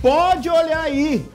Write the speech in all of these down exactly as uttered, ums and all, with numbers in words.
Pode olhar aí.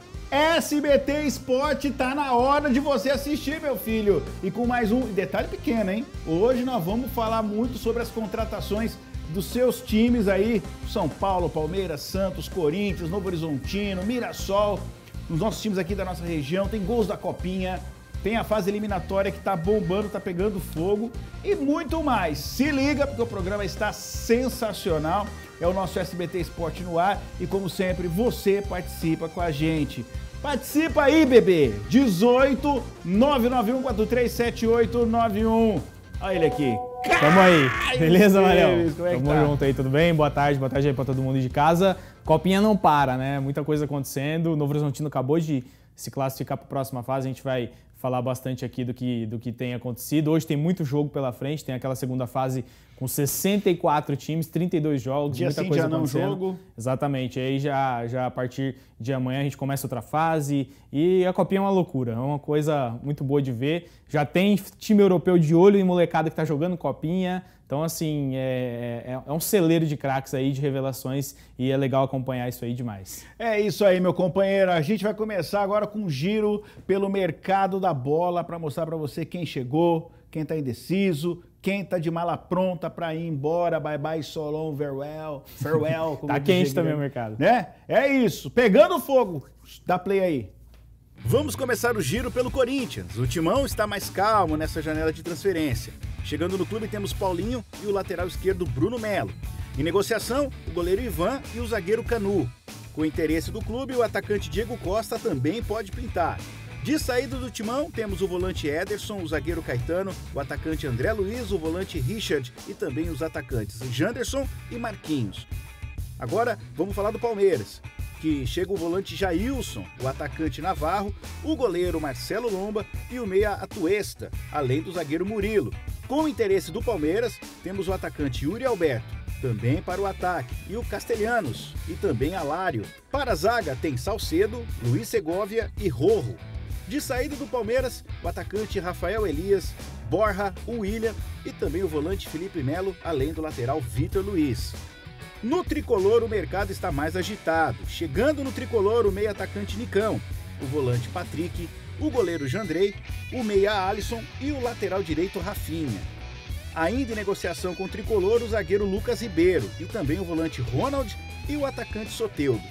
S B T Esporte tá na hora de você assistir, meu filho. E com mais um detalhe pequeno, hein? Hoje nós vamos falar muito sobre as contratações dos seus times aí, São Paulo, Palmeiras, Santos, Corinthians, Novo Horizontino, Mirassol, os nossos times aqui da nossa região, tem gols da Copinha, tem a fase eliminatória que tá bombando, tá pegando fogo e muito mais. Se liga porque o programa está sensacional. É o nosso S B T Esporte no ar e, como sempre, você participa com a gente. Participa aí, bebê! dezoito, nove nove um quatro três sete oito nove um. Olha ele aqui. Tamo aí. Beleza, Marião? Como é que Tamo tá? junto aí, tudo bem? Boa tarde, boa tarde aí pra todo mundo de casa. Copinha não para, né? Muita coisa acontecendo. O Novo Horizontino acabou de se classificar para a próxima fase. A gente vai falar bastante aqui do que, do que tem acontecido. Hoje tem muito jogo pela frente, tem aquela segunda fase com sessenta e quatro times, trinta e dois jogos, Dia muita sim, coisa dia não acontecendo. jogo. Exatamente, aí já, já a partir de amanhã a gente começa outra fase e a Copinha é uma loucura, é uma coisa muito boa de ver. Já tem time europeu de olho e molecada que tá jogando Copinha, então assim, é, é, é um celeiro de craques aí, de revelações e é legal acompanhar isso aí demais. É isso aí, meu companheiro. A gente vai começar agora com um giro pelo mercado da bola para mostrar para você quem chegou, quem tá indeciso, quem tá de mala pronta para ir embora, bye bye, so long, farewell, farewell. Como Tá quente também o mercado. Né? É isso, pegando fogo. Dá play aí. Vamos começar o giro pelo Corinthians. O Timão está mais calmo nessa janela de transferência. Chegando no clube temos Paulinho e o lateral esquerdo Bruno Melo. Em negociação, o goleiro Ivan e o zagueiro Canu. Com o interesse do clube, o atacante Diego Costa também pode pintar. De saída do Timão, temos o volante Ederson, o zagueiro Caetano, o atacante André Luiz, o volante Richard e também os atacantes Janderson e Marquinhos. Agora, vamos falar do Palmeiras, que chega o volante Jailson, o atacante Navarro, o goleiro Marcelo Lomba e o meia Atuesta, além do zagueiro Murilo. Com o interesse do Palmeiras, temos o atacante Yuri Alberto, também para o ataque, e o Castelhanos, e também Alário. Para a zaga tem Salcedo, Luiz Segovia e Rojo. De saída do Palmeiras, o atacante Rafael Elias, Borja, o William e também o volante Felipe Melo, além do lateral Vitor Luiz. No tricolor, o mercado está mais agitado. Chegando no tricolor, o meia atacante Nicão, o volante Patrick, o goleiro Jandrei, o meia Alisson e o lateral direito Rafinha. Ainda em negociação com o tricolor, o zagueiro Lucas Ribeiro e também o volante Ronald e o atacante Soteldo.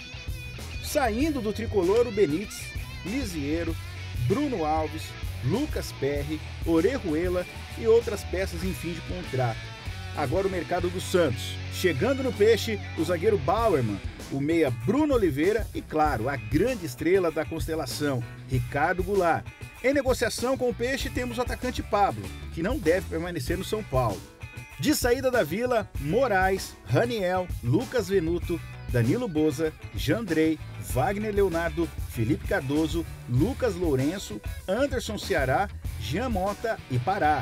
Saindo do tricolor, o Benítez, Lisiero, Bruno Alves, Lucas Perry, Orejuela e outras peças em fim de contrato. Agora o mercado do Santos. Chegando no Peixe, o zagueiro Bauerman, o meia Bruno Oliveira e, claro, a grande estrela da constelação, Ricardo Goulart. Em negociação com o Peixe temos o atacante Pablo, que não deve permanecer no São Paulo. De saída da Vila, Moraes, Raniel, Lucas Venuto, Danilo Boza, Jandrei, Wagner Leonardo, Felipe Cardoso, Lucas Lourenço, Anderson Ceará, Jean Mota e Pará.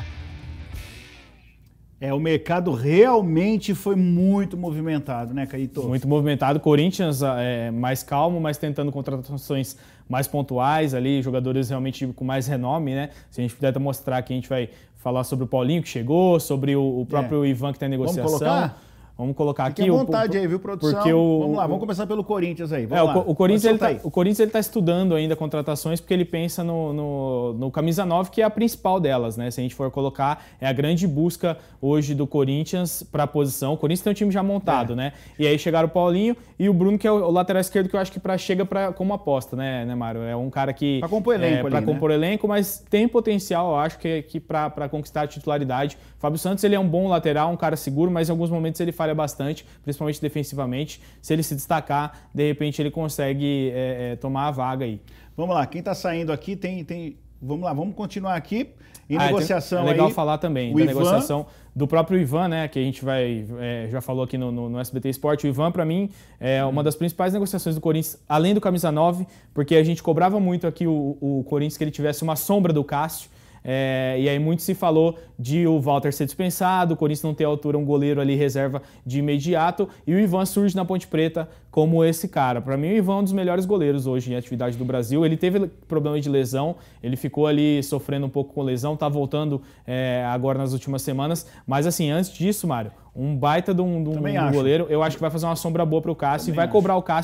É, o mercado realmente foi muito movimentado, né, Caíto? Muito movimentado. Corinthians é mais calmo, mas tentando contratações mais pontuais ali, jogadores realmente com mais renome, né? Se a gente puder mostrar aqui, a gente vai falar sobre o Paulinho que chegou, sobre o, o próprio é. Ivan que está em negociação. Vamos colocar? Vamos colocar Fique aqui. à vontade o, aí, viu, produção? Porque o, vamos lá, vamos começar pelo Corinthians aí. Vamos é, lá. O, o Corinthians ele tá, o Corinthians ele está estudando ainda contratações porque ele pensa no, no, no camisa nove, que é a principal delas, né? Se a gente for colocar, é a grande busca hoje do Corinthians para a posição. O Corinthians tem um time já montado, é. né? E aí chegaram o Paulinho e o Bruno, que é o, o lateral esquerdo, que eu acho que pra, chega pra, como aposta, né, né, Mário? É um cara que... Para compor elenco é, Para né? compor elenco, mas tem potencial, eu acho, que, que para conquistar a titularidade. Fábio Santos, ele é um bom lateral, um cara seguro, mas em alguns momentos ele falha bastante, principalmente defensivamente. Se ele se destacar, de repente ele consegue é, é, tomar a vaga aí. Vamos lá, quem está saindo aqui tem, tem... Vamos lá, vamos continuar aqui. Em ah, negociação é legal aí, falar também o da Ivan, negociação do próprio Ivan, né? Que a gente vai é, já falou aqui no, no, no S B T Esporte. O Ivan, para mim, é uma das principais negociações do Corinthians, além do camisa nove, porque a gente cobrava muito aqui o, o Corinthians que ele tivesse uma sombra do Cássio. É, e aí muito se falou de o Walter ser dispensado, o Corinthians não ter à altura um goleiro ali reserva de imediato, e o Ivan surge na Ponte Preta como esse cara. Para mim o Ivan é um dos melhores goleiros hoje em atividade do Brasil. Ele teve problema de lesão, ele ficou ali sofrendo um pouco com lesão, tá voltando é, agora nas últimas semanas, mas assim, antes disso, Mário, um baita de um, de um, de um goleiro, eu acho que vai fazer uma sombra boa para o Cássio. Também e vai acho. cobrar o Cássio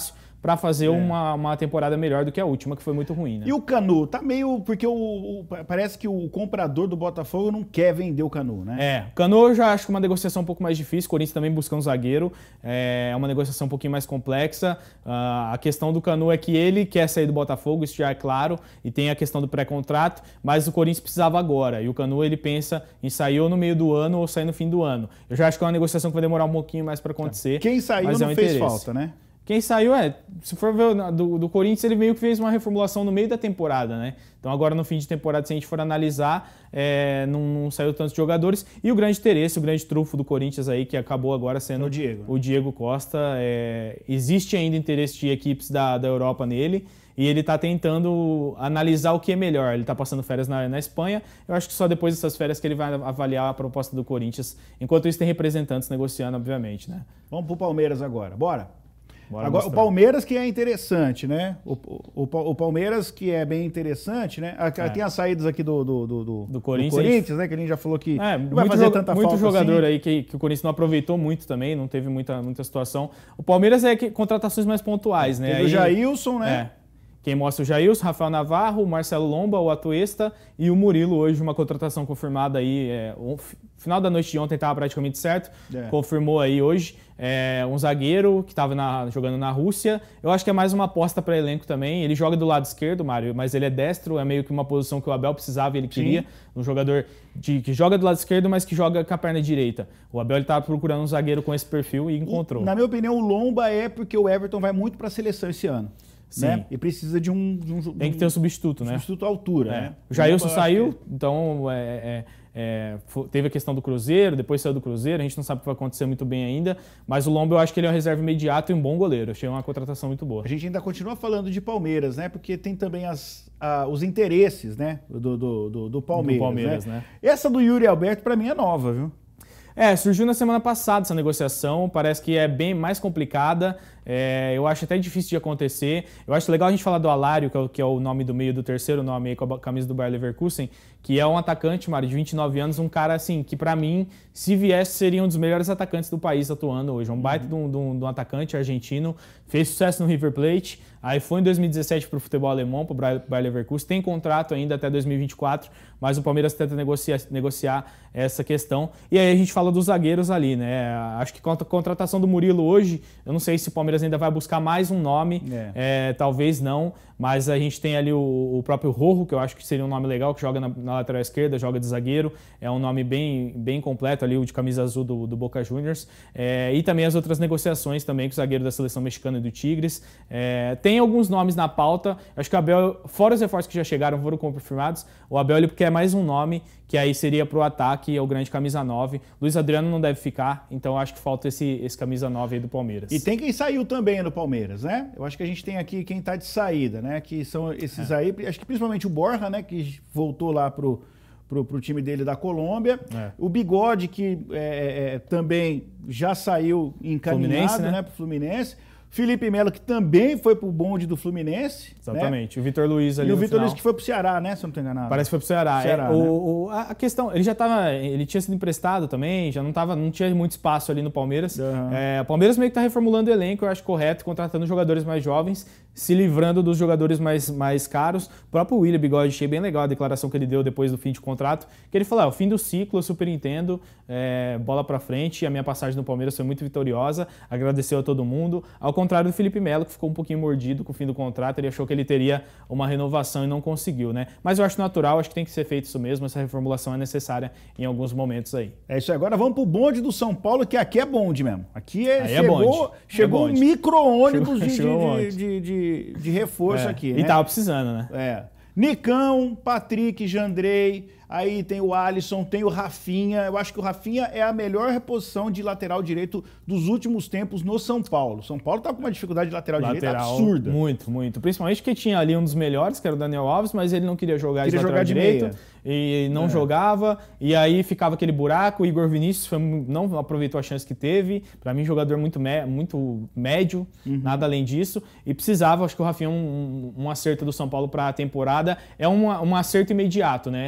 para fazer é. uma, uma temporada melhor do que a última, que foi muito ruim, né? E o Canu? Tá meio... Porque o, o, parece que o comprador do Botafogo não quer vender o Canu, né? É, o Canu eu já acho que uma negociação um pouco mais difícil, o Corinthians também busca um zagueiro, é uma negociação um pouquinho mais complexa. Uh, a questão do Canu é que ele quer sair do Botafogo, isso já é claro, e tem a questão do pré-contrato, mas o Corinthians precisava agora, e o Canu ele pensa em sair ou no meio do ano ou sair no fim do ano. Eu já acho que é uma negociação que vai demorar um pouquinho mais para acontecer. Quem saiu mas não é um fez interesse. falta, né? Quem saiu, é, se for ver do, do Corinthians, ele meio que fez uma reformulação no meio da temporada, né? Então agora no fim de temporada, se a gente for analisar, é, não, não saiu tantos jogadores. E o grande interesse, o grande trunfo do Corinthians aí, que acabou agora sendo o Diego, o Diego Costa. É, existe ainda interesse de equipes da, da Europa nele. E ele está tentando analisar o que é melhor. Ele está passando férias na, na Espanha. Eu acho que só depois dessas férias que ele vai avaliar a proposta do Corinthians. Enquanto isso, tem representantes negociando, obviamente, né? Vamos pro Palmeiras agora. Bora! Bora agora, mostrar. O Palmeiras que é interessante, né? O, o, o Palmeiras que é bem interessante, né? É. Tem as saídas aqui do, do, do, do, do Corinthians, do Corinthians, né? Que a gente já falou que é, não vai fazer joga, tanta muito falta jogador assim. aí que, que o Corinthians não aproveitou muito também, não teve muita, muita situação. O Palmeiras é que, contratações mais pontuais, né? Teve aí, o Jailson, né? É. Quem mostra o Jailson, Rafael Navarro, o Marcelo Lomba, o Atuesta e o Murilo hoje, uma contratação confirmada aí. É, o final da noite de ontem estava praticamente certo, é. confirmou aí hoje. É, um zagueiro que estava jogando na Rússia. Eu acho que é mais uma aposta para elenco também. Ele joga do lado esquerdo, Mário, mas ele é destro, é meio que uma posição que o Abel precisava e ele queria. Sim. Um jogador de, que joga do lado esquerdo, mas que joga com a perna direita. O Abel estava procurando um zagueiro com esse perfil e encontrou. Na minha opinião, o Lomba é porque o Everton vai muito para a seleção esse ano. Sim. Né? E precisa de um, de um... Tem que ter um substituto, um né? Substituto à altura, é. né? O Jailson Lomba, saiu, que... então é, é, é, teve a questão do Cruzeiro, depois saiu do Cruzeiro, a gente não sabe o que vai acontecer muito bem ainda, mas o Lomba eu acho que ele é uma reserva imediata e um bom goleiro. Achei uma contratação muito boa. A gente ainda continua falando de Palmeiras, né? Porque tem também as, a, os interesses, né? Do, do, do, do Palmeiras, do Palmeiras, né? né? Essa do Yuri Alberto, para mim, é nova, viu? É, surgiu na semana passada essa negociação, parece que é bem mais complicada, é, eu acho até difícil de acontecer. Eu acho legal a gente falar do Alário, que é o, que é o nome do meio do terceiro nome aí com a camisa do Bayer Leverkusen, que é um atacante, Mário, de vinte e nove anos, um cara assim, que pra mim, se viesse, seria um dos melhores atacantes do país atuando hoje. Um baita uhum. de, um, de um atacante argentino, fez sucesso no River Plate, aí foi em dois mil e dezessete pro futebol alemão, pro Bayer Leverkusen, tem contrato ainda até dois mil e vinte e quatro, mas o Palmeiras tenta negociar, negociar essa questão. E aí a gente fala dos zagueiros ali, né? Acho que com a contratação do Murilo hoje, eu não sei se o Palmeiras ainda vai buscar mais um nome, é. É, talvez não, mas a gente tem ali o, o próprio Rojo, que eu acho que seria um nome legal, que joga na, na lateral esquerda, joga de zagueiro, é um nome bem, bem completo ali, o de camisa azul do, do Boca Juniors, é, e também as outras negociações também com o zagueiro da seleção mexicana e do Tigres. É, tem alguns nomes na pauta, acho que o Abel, fora os reforços que já chegaram, foram confirmados, o Abel ele quer mais um nome, que aí seria para o ataque, é o grande camisa nove. Luiz Adriano não deve ficar, então acho que falta esse, esse camisa nove aí do Palmeiras. E tem quem saiu também do Palmeiras, né? Eu acho que a gente tem aqui quem tá de saída, né? Que são esses é. aí, acho que principalmente o Borja, né? Que voltou lá pro, pro, pro time dele da Colômbia. É. O Bigode, que é, é, também já saiu encaminhado, Fluminense, né? né? Pro Fluminense. Felipe Melo, que também foi pro bonde do Fluminense. Exatamente. Né? O Vitor Luiz ali. E o Vitor Luiz que foi pro Ceará, né? Se eu não estou enganado. Parece que foi pro Ceará. Ceará é, né? o, o, a questão, ele já estava. Ele tinha sido emprestado também, já não, tava, não tinha muito espaço ali no Palmeiras. Uhum. É, o Palmeiras meio que está reformulando o elenco, eu acho correto, contratando jogadores mais jovens, se livrando dos jogadores mais, mais caros. O próprio William Bigode, achei bem legal a declaração que ele deu depois do fim de contrato, que ele falou: é, o fim do ciclo, eu super entendo, é, bola pra frente, a minha passagem no Palmeiras foi muito vitoriosa, agradeceu a todo mundo. Ao contrário do Felipe Melo, que ficou um pouquinho mordido com o fim do contrato, ele achou que ele teria uma renovação e não conseguiu, né? Mas eu acho natural, acho que tem que ser feito isso mesmo, essa reformulação é necessária em alguns momentos aí. É isso aí. Agora vamos pro bonde do São Paulo, que aqui é bonde mesmo. Aqui é, aí chegou, é bonde. chegou é um micro-ônibus de, chegou de, de, de, de reforço é. aqui, E né? tava precisando, né? É. Nicão, Patrick, Jandrei, aí tem o Alisson, tem o Rafinha. Eu acho que o Rafinha é a melhor reposição de lateral direito dos últimos tempos no São Paulo. São Paulo tá com uma dificuldade de lateral, lateral direito absurda. Muito, muito. Principalmente porque tinha ali um dos melhores, que era o Daniel Alves, mas ele não queria jogar queria de lateral jogar de direito. Meia. E não é. jogava, e aí ficava aquele buraco. O Igor Vinícius foi, não aproveitou a chance que teve. Para mim, jogador muito, me, muito médio, uhum. nada além disso. E precisava, acho que o Rafinha é um, um, um acerto do São Paulo para a temporada. É uma, um acerto imediato, né? Não é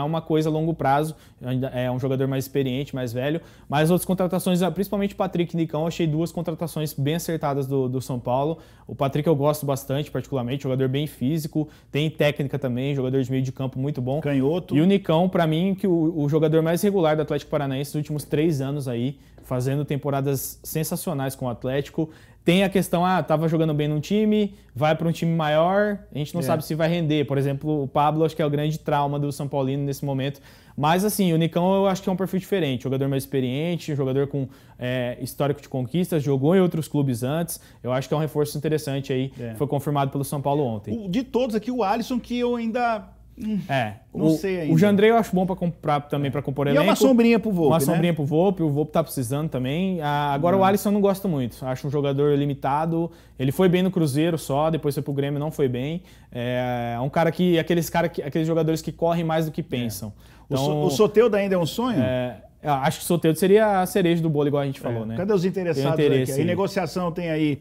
uma coisa a longo prazo, ainda é um jogador mais experiente, mais velho, mas outras contratações, principalmente o Patrick e Nicão, eu achei duas contratações bem acertadas do, do São Paulo. O Patrick eu gosto bastante, particularmente, jogador bem físico, tem técnica também, jogador de meio de campo muito bom. Canhoto. E o Nicão, para mim, que o, o jogador mais regular do Atlético Paranaense nos últimos três anos aí, fazendo temporadas sensacionais com o Atlético. Tem a questão, ah, tava jogando bem num time, vai para um time maior, a gente não é. sabe se vai render. Por exemplo, o Pablo acho que é o grande trauma do São Paulino nesse momento. Mas assim, o Nicão eu acho que é um perfil diferente, jogador mais experiente, jogador com é, histórico de conquistas, jogou em outros clubes antes. Eu acho que é um reforço interessante aí, é. foi confirmado pelo São Paulo ontem. O, de todos aqui, o Alisson que eu ainda... Hum, é, não o, sei ainda. O Jandrei eu acho bom para comprar também, para compor elenco. E é uma sombrinha pro Volpe, Uma né? sombrinha pro Volpe, o Volpe tá precisando também. Ah, agora hum. o Alisson eu não gosto muito, acho um jogador limitado. Ele foi bem no Cruzeiro só, depois foi pro Grêmio, não foi bem. É um cara que, aqueles, cara que, aqueles jogadores que correm mais do que pensam. É. Então, o, so, o Soteldo ainda é um sonho? É, acho que o Soteldo seria a cereja do bolo, igual a gente falou, é. né? Cadê os interessados aqui? Em negociação tem aí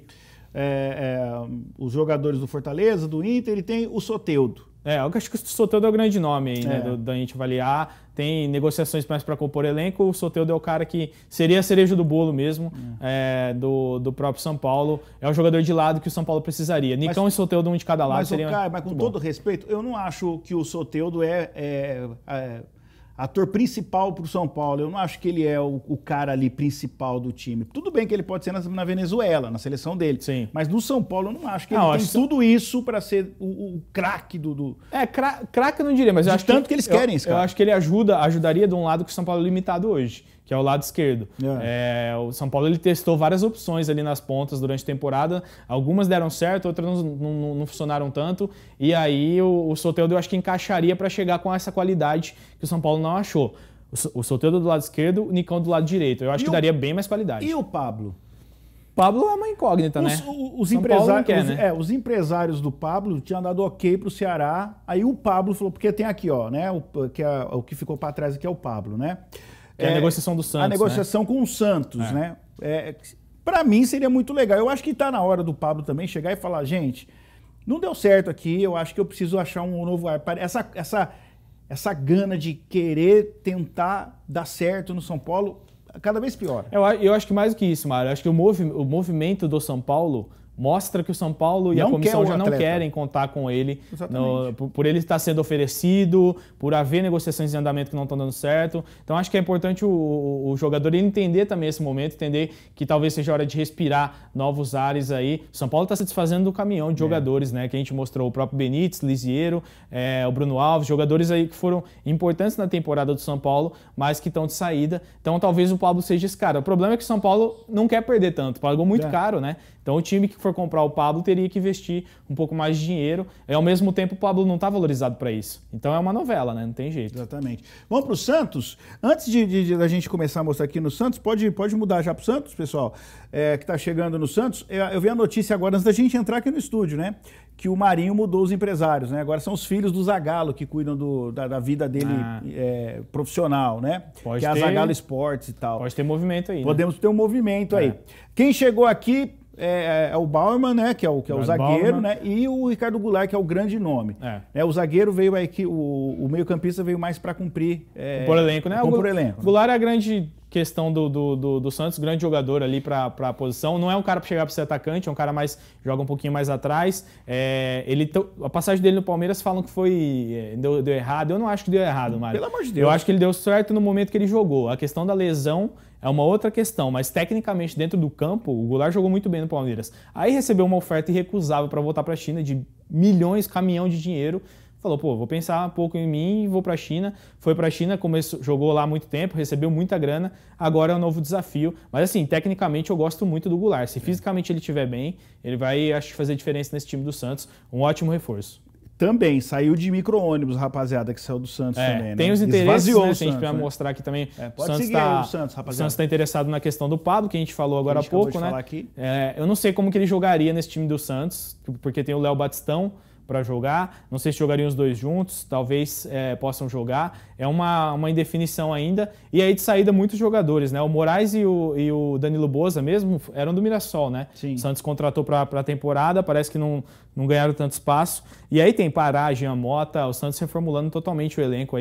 é, é, os jogadores do Fortaleza, do Inter, e tem o Soteldo. É, eu acho que o Soteldo é o grande nome aí, né, é. da gente avaliar. Tem negociações mais para compor elenco. O Soteldo é o cara que seria a cereja do bolo mesmo, é. É, do, do próprio São Paulo. É o jogador de lado que o São Paulo precisaria. Nicão mas, e Soteldo, um de cada lado, mas, seria cara, mas com todo respeito, eu não acho que o Soteldo é... é, é... ator principal para o São Paulo. Eu não acho que ele é o, o cara ali principal do time. Tudo bem que ele pode ser na, na Venezuela, na seleção dele. Sim. Mas no São Paulo eu não acho que não, ele tem que... tudo isso para ser o, o craque do, do... É, craque eu não diria, mas eu acho tanto que, que eles querem eu, esse cara. Eu acho que ele ajuda, ajudaria de um lado que o São Paulo é limitado hoje, que é o lado esquerdo. É. É, o São Paulo ele testou várias opções ali nas pontas durante a temporada. Algumas deram certo, outras não, não, não funcionaram tanto. E aí o, o Soteldo eu acho que encaixaria para chegar com essa qualidade que o São Paulo não achou. O Soteldo do lado esquerdo, o Nicão do lado direito. Eu acho e que o... daria bem mais qualidade. E o Pablo? Pablo é uma incógnita, os, né? Os, empresários, quer, os, né? É, os empresários do Pablo tinham dado ok pro Ceará. Aí o Pablo falou, porque tem aqui, ó, né? O que, é, o que ficou para trás aqui é o Pablo, né? Que é, é a negociação do Santos. A negociação né? com o Santos, é. né? É, para mim seria muito legal. Eu acho que tá na hora do Pablo também chegar e falar, gente, não deu certo aqui, eu acho que eu preciso achar um novo ar. Essa. essa Essa gana de querer tentar dar certo no São Paulo, cada vez pior. Eu, eu acho que mais do que isso, Mário. Eu acho que o, movi o movimento do São Paulo mostra que o São Paulo e não a comissão já atleta. não querem contar com ele no, por, por ele estar sendo oferecido, por haver negociações em andamento que não estão dando certo. Então acho que é importante o, o, o jogador entender também esse momento, entender que talvez seja hora de respirar novos ares aí. O São Paulo está se desfazendo do caminhão de é. jogadores, né? Que a gente mostrou, o próprio Benítez, Lisiero, é, o Bruno Alves, jogadores aí que foram importantes na temporada do São Paulo, mas que estão de saída. Então talvez o Pablo seja esse cara. O problema é que o São Paulo não quer perder tanto, pagou muito é. caro, né? Então o time que for comprar o Pablo teria que investir um pouco mais de dinheiro. E ao mesmo tempo o Pablo não está valorizado para isso. Então é uma novela, né? Não tem jeito. Exatamente. Vamos para o Santos? Antes de, de, de a gente começar a mostrar aqui no Santos, pode, pode mudar já para o Santos, pessoal, é, que está chegando no Santos. Eu vi a notícia agora, antes da gente entrar aqui no estúdio, né? Que o Marinho mudou os empresários, né? Agora são os filhos do Zagallo que cuidam do, da, da vida dele ah. é, profissional, né? Pode que é ter, a Zagallo Sports e tal. Pode ter movimento aí. Podemos né? ter um movimento é. aí. Quem chegou aqui é, é o Bauerman, né? Que é o, que é o zagueiro, Bauerman. né? E o Ricardo Goulart, que é o grande nome. É. É, o zagueiro veio aí que o, o meio-campista veio mais para cumprir. É, por elenco, né? Por elenco. O Goulart é a grande questão do, do, do, do Santos, grande jogador ali para a posição. Não é um cara para chegar para ser atacante, é um cara mais joga um pouquinho mais atrás. É, ele a passagem dele no Palmeiras falam que foi é, deu, deu errado. Eu não acho que deu errado, Mário. Pelo amor de Deus. Eu acho que ele deu certo no momento que ele jogou. A questão da lesão é uma outra questão, mas tecnicamente dentro do campo o Goulart jogou muito bem no Palmeiras. Aí recebeu uma oferta irrecusável para voltar para a China de milhões, caminhão de dinheiro. Falou, pô, vou pensar um pouco em mim e vou para a China. Foi para a China, começou, jogou lá há muito tempo, recebeu muita grana, agora é um novo desafio. Mas assim, tecnicamente eu gosto muito do Goulart. Se fisicamente ele estiver bem, ele vai, acho, fazer diferença nesse time do Santos. Um ótimo reforço. Também, saiu de micro-ônibus, rapaziada, que saiu do Santos é, também, né? Tem os interesses, né? O Se a gente Santos, vai né? mostrar aqui também. É, pode Santos seguir tá, aí o Santos, rapaziada. O Santos está interessado na questão do Pablo, que a gente falou agora há pouco, né? Falar aqui. É, eu não sei como que ele jogaria nesse time do Santos, porque tem o Léo Batistão para jogar, não sei se jogariam os dois juntos, talvez é, possam jogar, é uma, uma indefinição ainda, e aí de saída muitos jogadores, né, o Moraes e o, e o Danilo Boza mesmo eram do Mirassol, né, Sim. O Santos contratou para a temporada, parece que não, não ganharam tanto espaço, e aí tem Pará, Jean Mota, o Santos reformulando totalmente o elenco aí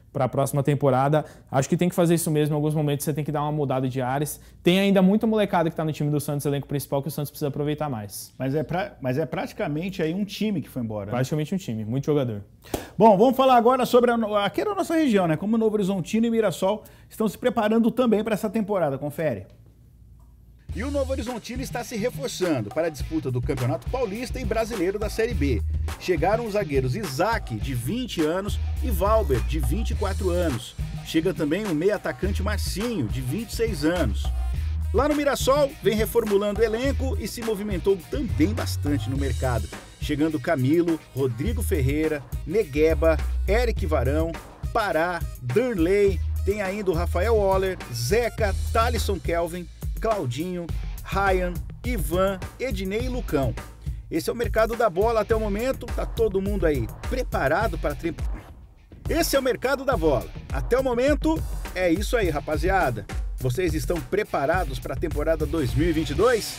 para a próxima temporada. Acho que tem que fazer isso mesmo. Em alguns momentos você tem que dar uma mudada de ares. Tem ainda muita molecada que está no time do Santos, elenco principal, que o Santos precisa aproveitar mais. Mas é, pra, mas é praticamente aí um time que foi embora. Praticamente né? um time, muito jogador. Bom, vamos falar agora sobre a, aqui na nossa região, né? Como Novo Horizontino e Mirassol estão se preparando também para essa temporada. Confere. E o Novo Horizontino está se reforçando para a disputa do Campeonato Paulista e Brasileiro da Série B. Chegaram os zagueiros Isaac, de vinte anos, e Valber, de vinte e quatro anos. Chega também o meio atacante Marcinho, de vinte e seis anos. Lá no Mirassol, vem reformulando o elenco e se movimentou também bastante no mercado. Chegando Camilo, Rodrigo Ferreira, Negueba, Eric Varão, Pará, Darley, tem ainda o Rafael Waller, Zeca, Thalisson Kelvin, Claudinho, Ryan, Ivan, Ednei e Lucão. Esse é o mercado da bola até o momento, tá todo mundo aí preparado para... Tri... Esse é o mercado da bola. Até o momento, é isso aí, rapaziada. Vocês estão preparados para a temporada dois mil e vinte e dois?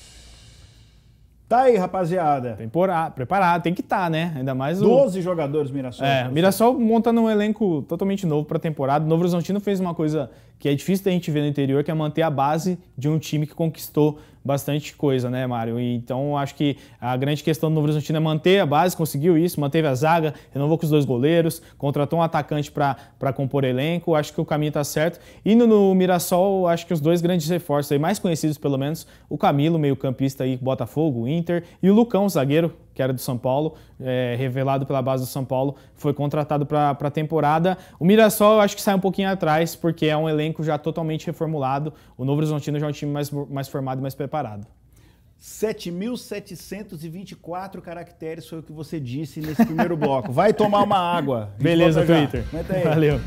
Tá aí, rapaziada. Temporada, preparado, tem que estar, tá, né? Ainda mais o... doze jogadores Mirassol. É, o Mirassol montando um elenco totalmente novo para a temporada. O Novo Horizontino fez uma coisa que é difícil da gente ver no interior, que é manter a base de um time que conquistou bastante coisa, né, Mário? E, então, acho que a grande questão do Novo Horizontino é manter a base, conseguiu isso, manteve a zaga, renovou com os dois goleiros, contratou um atacante para compor elenco, acho que o caminho está certo. E no, no Mirassol, acho que os dois grandes reforços, aí, mais conhecidos pelo menos, o Camilo, meio-campista aí, Botafogo, Inter, e o Lucão, zagueiro, que era do São Paulo, é, revelado pela base do São Paulo, foi contratado para a temporada. O Mirassol eu acho que sai um pouquinho atrás, porque é um elenco já totalmente reformulado. O Novo Horizontino já é um time mais, mais formado e mais preparado. sete mil setecentos e vinte e quatro caracteres foi o que você disse nesse primeiro bloco. Vai tomar uma água. Beleza, Twitter. Valeu.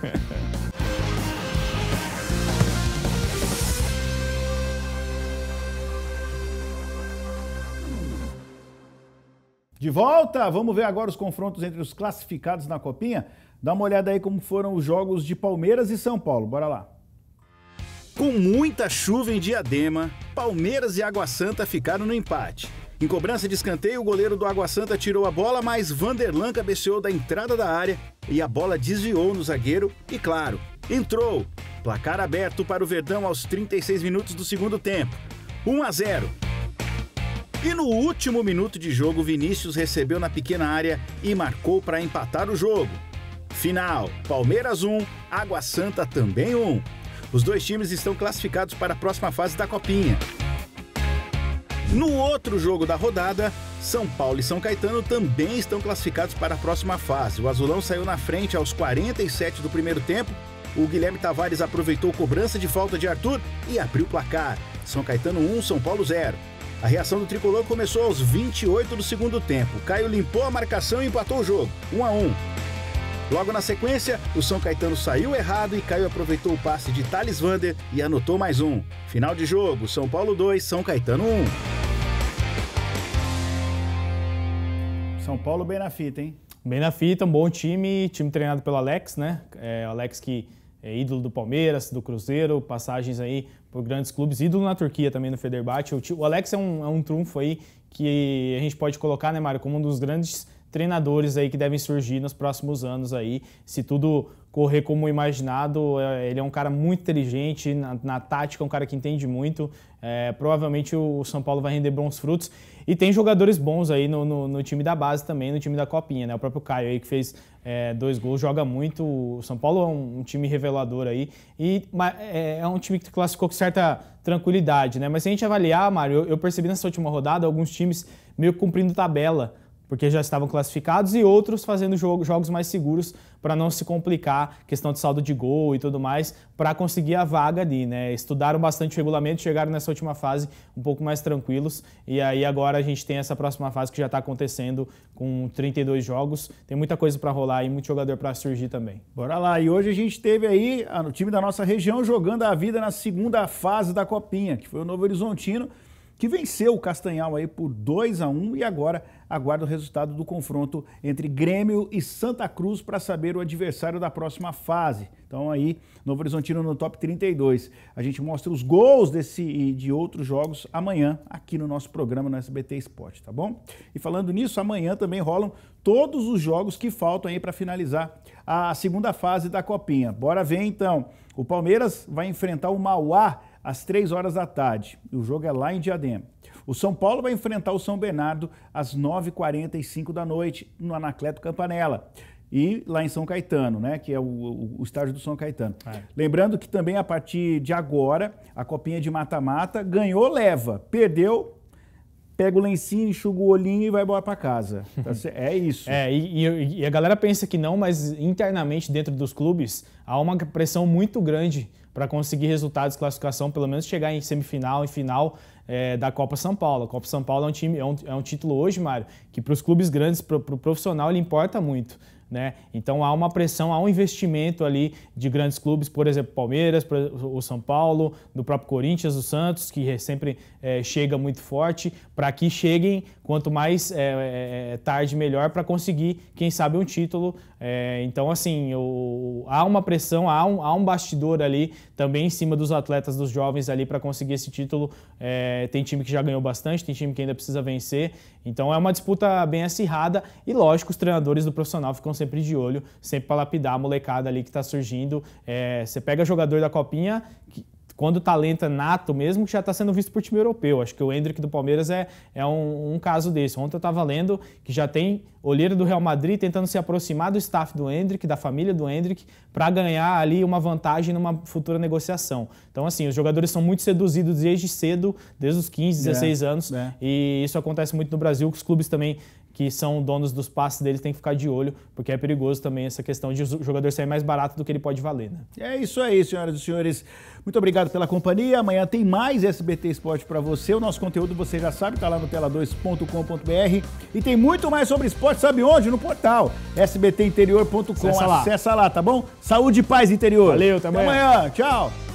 De volta, vamos ver agora os confrontos entre os classificados na Copinha. Dá uma olhada aí como foram os jogos de Palmeiras e São Paulo. Bora lá. Com muita chuva em Diadema, Palmeiras e Água Santa ficaram no empate. Em cobrança de escanteio, o goleiro do Água Santa tirou a bola, mas Vanderlan cabeceou da entrada da área e a bola desviou no zagueiro e, claro, entrou. Placar aberto para o Verdão aos trinta e seis minutos do segundo tempo. um a zero. E no último minuto de jogo, Vinícius recebeu na pequena área e marcou para empatar o jogo. Final, Palmeiras um, Água Santa também um. Os dois times estão classificados para a próxima fase da Copinha. No outro jogo da rodada, São Paulo e São Caetano também estão classificados para a próxima fase. O Azulão saiu na frente aos quarenta e sete do primeiro tempo. O Guilherme Tavares aproveitou cobrança de falta de Arthur e abriu o placar. São Caetano um, São Paulo zero. A reação do tricolor começou aos vinte e oito do segundo tempo. Caio limpou a marcação e empatou o jogo, um a um. Logo na sequência, o São Caetano saiu errado e Caio aproveitou o passe de Thales Vander e anotou mais um. Final de jogo, São Paulo dois, São Caetano um. São Paulo bem na fita, hein? Bem na fita, um bom time, time treinado pelo Alex, né? É, o Alex que é ídolo do Palmeiras, do Cruzeiro, passagens aí por grandes clubes, ídolo na Turquia também no Fenerbahçe. O, o Alex é um, é um trunfo aí que a gente pode colocar, né, Mário, como um dos grandes treinadores aí que devem surgir nos próximos anos aí, se tudo correr como imaginado. Ele é um cara muito inteligente, na, na tática, um cara que entende muito. É, provavelmente o São Paulo vai render bons frutos. E tem jogadores bons aí no, no, no time da base também, no time da Copinha, né? O próprio Caio aí que fez é, dois gols, joga muito. O São Paulo é um, um time revelador aí. E é, é um time que classificou com certa tranquilidade, né? Mas se a gente avaliar, Mário, eu, eu percebi nessa última rodada alguns times meio cumprindo tabela, porque já estavam classificados, e outros fazendo jogo, jogos mais seguros para não se complicar, questão de saldo de gol e tudo mais, para conseguir a vaga ali, né? Estudaram bastante o regulamento, chegaram nessa última fase um pouco mais tranquilos, e aí agora a gente tem essa próxima fase que já está acontecendo com trinta e dois jogos, tem muita coisa para rolar e muito jogador para surgir também. Bora lá, e hoje a gente teve aí o time da nossa região jogando a vida na segunda fase da Copinha, que foi o Novo Horizontino, que venceu o Castanhal aí por dois a um e agora aguarda o resultado do confronto entre Grêmio e Santa Cruz para saber o adversário da próxima fase. Então aí, Novo Horizontino no top trinta e dois. A gente mostra os gols desse e de outros jogos amanhã aqui no nosso programa no S B T Esporte, tá bom? E falando nisso, amanhã também rolam todos os jogos que faltam aí para finalizar a segunda fase da Copinha. Bora ver então. O Palmeiras vai enfrentar o Mauá às três horas da tarde. O jogo é lá em Diadema. O São Paulo vai enfrentar o São Bernardo às nove e quarenta e cinco da noite no Anacleto Campanella. E lá em São Caetano, né, que é o, o, o estádio do São Caetano. É. Lembrando que também a partir de agora, a Copinha de mata-mata ganhou, leva. Perdeu, pega o lencinho, enxuga o olhinho e vai embora para casa. É isso. É, e, e, e a galera pensa que não, mas internamente dentro dos clubes há uma pressão muito grande para conseguir resultados de classificação, pelo menos chegar em semifinal, em final é, da Copa São Paulo. A Copa São Paulo é um, time, é um, é um título hoje, Mário, que para os clubes grandes, para o pro profissional, ele importa muito. Né? Então há uma pressão, há um investimento ali de grandes clubes, por exemplo, Palmeiras, o São Paulo, do próprio Corinthians, o Santos, que sempre é, chega muito forte, para que cheguem quanto mais é, é, tarde melhor para conseguir, quem sabe, um título. É, então, assim, o, há uma pressão, há um, há um bastidor ali também em cima dos atletas, dos jovens ali para conseguir esse título. É, tem time que já ganhou bastante, tem time que ainda precisa vencer. Então é uma disputa bem acirrada e, lógico, os treinadores do profissional ficam sempre de olho, sempre para lapidar a molecada ali que está surgindo. É, você pega jogador da Copinha, que, quando o talento é nato mesmo, que já está sendo visto por time europeu. Acho que o Endrick do Palmeiras é, é um, um caso desse. Ontem eu estava lendo que já tem olheiro do Real Madrid tentando se aproximar do staff do Endrick, da família do Endrick, para ganhar ali uma vantagem numa futura negociação. Então, assim, os jogadores são muito seduzidos desde cedo, desde os quinze, dezesseis é, anos, é. E isso acontece muito no Brasil, que os clubes também que são donos dos passes deles têm que ficar de olho, porque é perigoso também essa questão de o jogador sair mais barato do que ele pode valer. Né? É isso aí, senhoras e senhores. Muito obrigado pela companhia. Amanhã tem mais S B T Esporte para você. O nosso conteúdo, você já sabe, está lá no tela dois ponto com ponto br. E tem muito mais sobre esporte, sabe onde? No portal S B T interior ponto com. Acessa lá. Acessa lá, tá bom? Saúde e paz, interior. Valeu, até amanhã. Até amanhã. Tchau.